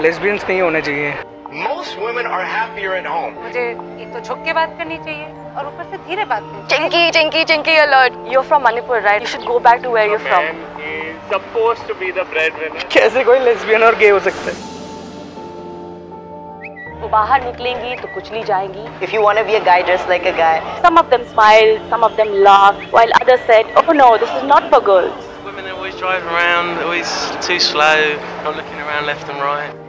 Lesbians नहीं होने चाहिए। Most women are happier at home. मुझे एक तो झुक के बात करनी चाहिए और ऊपर से धीरे बात करनी चाहिए। Chinky, chinky, chinky alert. You're from Manipur, right? You should go back to where you're from. Man is supposed to be the breadwinner. कैसे कोई लेस्बियन और गे हो सकता है? वो बाहर निकलेंगी तो कुचली जाएंगी. If you want to be a guy, dress like a guy. Some of them smiled, some of them laughed, while others said, "Oh no, this is not for girls." Women are always driving around, always too slow, not looking around left and right.